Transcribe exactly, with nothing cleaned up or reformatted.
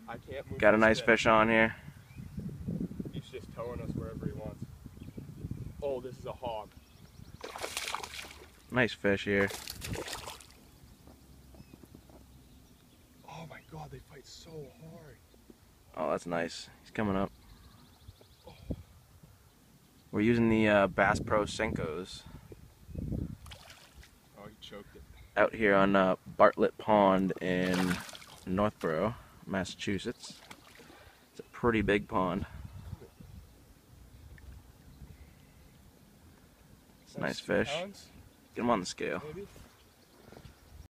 I can't move. Got a nice fish on here. He's just towing us wherever he wants. Oh, this is a hog. Nice fish here. Oh my God, they fight so hard. Oh, that's nice. He's coming up. We're using the uh, Bass Pro Senkos Oh, he choked it. out here on uh, Bartlett Pond in Northborough, Massachusetts. It's a pretty big pond. It's a nice fish. Pounds? Get him on the scale. Maybe.